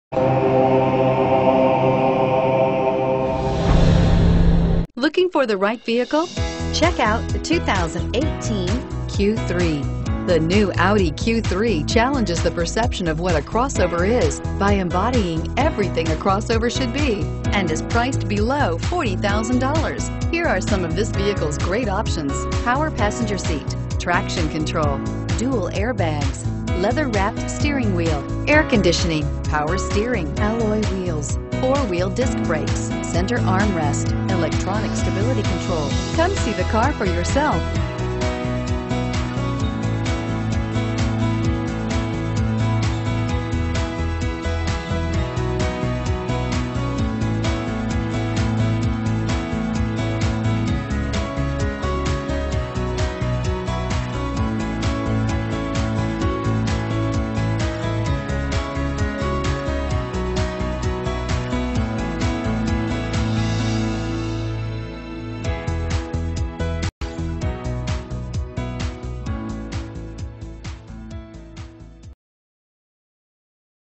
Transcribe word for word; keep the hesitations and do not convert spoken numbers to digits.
Looking for the right vehicle? Check out the two thousand eighteen Q three. The new Audi Q three challenges the perception of what a crossover is by embodying everything a crossover should be and is priced below forty thousand dollars. Here are some of this vehicle's great options: power passenger seat, traction control, dual airbags, leather-wrapped steering wheel, air conditioning, power steering, alloy wheels, four-wheel disc brakes, center armrest, electronic stability control. Come see the car for yourself.